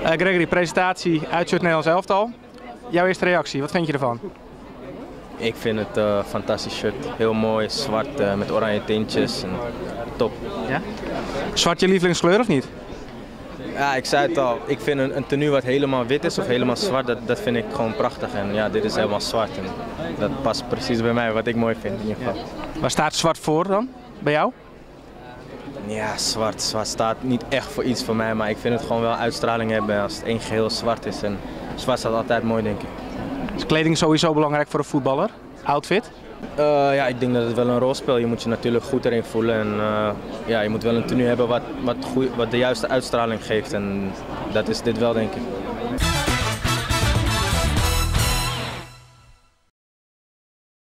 Gregory, presentatie uit het Nederlands elftal. Jouw eerste reactie, wat vind je ervan? Ik vind het een fantastisch shirt. Heel mooi, zwart met oranje tintjes. En top. Ja? Zwart je lievelingskleur of niet? Ja, ik zei het al. Ik vind een tenue wat helemaal wit is of helemaal zwart, dat vind ik gewoon prachtig. En ja, dit is helemaal zwart. En dat past precies bij mij, wat ik mooi vind in ieder geval. Ja. Waar staat zwart voor dan, bij jou? Ja, zwart staat niet echt voor iets voor mij, maar ik vind het gewoon wel uitstraling hebben als het één geheel zwart is. En zwart staat altijd mooi, denk ik. Is kleding sowieso belangrijk voor een voetballer? Outfit? Ja, ik denk dat het wel een rol speelt. Je moet je natuurlijk goed erin voelen en ja, je moet wel een tenue hebben wat de juiste uitstraling geeft. En dat is dit wel, denk ik.